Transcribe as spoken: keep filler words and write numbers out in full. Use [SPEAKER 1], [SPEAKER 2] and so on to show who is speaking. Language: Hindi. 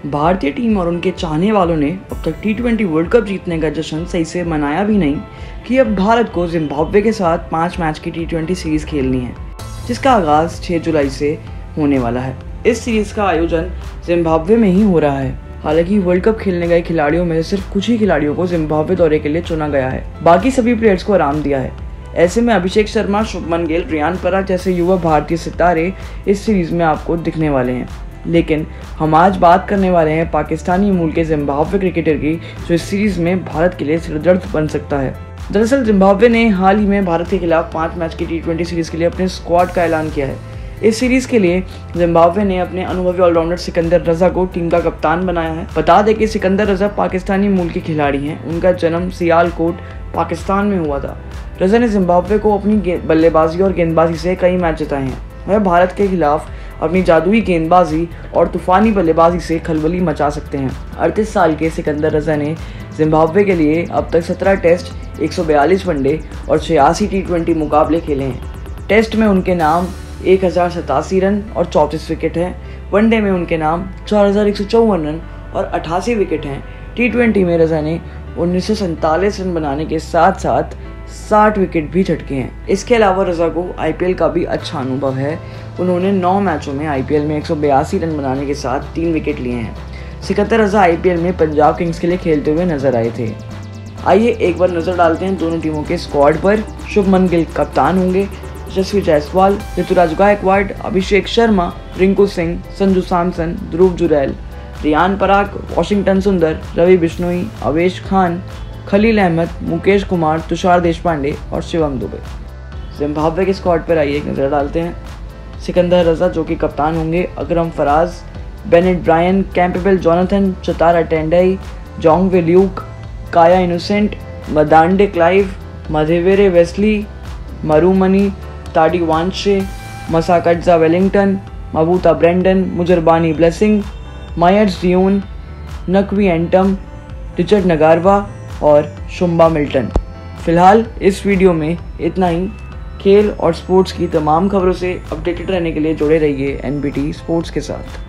[SPEAKER 1] भारतीय टीम और उनके चाहने वालों ने अब तक टी ट्वेंटी वर्ल्ड कप जीतने का जश्न सही से मनाया भी नहीं कि अब भारत को जिम्बाब्वे के साथ पाँच मैच की टी ट्वेंटी सीरीज़ खेलनी है, जिसका आगाज़ छह जुलाई से होने वाला है। इस सीरीज़ का आयोजन जिम्बाब्वे में ही हो रहा है। हालांकि वर्ल्ड कप खेलने गए खिलाड़ियों में सिर्फ कुछ ही खिलाड़ियों को जिम्बाब्वे दौरे के लिए चुना गया है, बाकी सभी प्लेयर्स को आराम दिया है। ऐसे में अभिषेक शर्मा, शुभमन गिल, रियान पराग जैसे युवा भारतीय सितारे इस सीरीज़ में आपको दिखने वाले हैं। लेकिन हम आज बात करने वाले हैं पाकिस्तानी मूल के जिम्बाब्वे क्रिकेटर की, जो इस सीरीज़ में भारत के लिए सिरदर्द बन सकता है। दरअसल जिम्बाब्वे ने हाल ही में भारत के खिलाफ पाँच मैच की टी ट्वेंटी सीरीज़ के लिए अपने स्क्वाड का ऐलान किया है। इस सीरीज़ के लिए जिम्बाब्वे ने अपने अनुभवी ऑलराउंडर सिकंदर रजा को टीम का कप्तान बनाया है। बता दें कि सिकंदर रजा पाकिस्तानी मूल के खिलाड़ी हैं। उनका जन्म सियालकोट, पाकिस्तान में हुआ था। रजा ने जिम्बाब्वे को अपनी बल्लेबाजी और गेंदबाजी से कई मैच जिताए हैं। वह भारत के खिलाफ अपनी जादुई गेंदबाजी और तूफानी बल्लेबाजी से खलबली मचा सकते हैं। अड़तीस साल के सिकंदर रजा ने जिम्बाब्वे के लिए अब तक सत्रह टेस्ट, एक सौ बयालीस वनडे और छियासी टी ट्वेंटी मुकाबले खेले हैं। टेस्ट में उनके नाम एक हज़ार सतासी रन और चौंतीस विकेट हैं। वनडे में उनके नाम चार हज़ार एक सौ चौवन रन और अट्ठासी विकेट हैं। टी ट्वेंटी में रजा ने उन्नीस सौ सैंतालीस रन बनाने के साथ साथ साठ विकेट भी झटके हैं। इसके अलावा रजा को आई पी एल का भी अच्छा अनुभव है। उन्होंने नौ मैचों में आई पी एल में एक सौ बयासी रन बनाने के साथ तीन विकेट लिए हैं। Sikandar Raza I P L में पंजाब किंग्स के लिए खेलते हुए नजर आए थे। आइए एक बार नजर डालते हैं दोनों टीमों के स्क्वाड पर। शुभमन गिल कप्तान होंगे। यशस्वी जायसवाल, ऋतुराज गायकवाड़, अभिषेक शर्मा, रिंकू सिंह, संजू सैमसन, ध्रुव जुरैल, रियान पराग, वाशिंगटन सुंदर, रवि बिश्नोई, अवेश खान, खलील अहमद, मुकेश कुमार, तुषार देशपांडे और शिवम दुबे। जिम्बाब्वे के स्क्वाड पर आइए एक नज़र डालते हैं। सिकंदर रजा जो कि कप्तान होंगे। Akram Faraz, Bennett Brian, Campbell Jonathan, Chatara Tendai, Jongwe Luke, Kaia Innocent, Madande Clive, Madhevere Wessly, Marumani, Tadiwanashe, Masakadza Wellington, Mavuta Brandon, Muzarabani Blessing, Myers Dion, Naqvi Antum, Richard Ngarava और शुम्बा मिल्टन। फिलहाल इस वीडियो में इतना ही। खेल और स्पोर्ट्स की तमाम खबरों से अपडेटेड रहने के लिए जुड़े रहिए एन बी टी स्पोर्ट्स के साथ।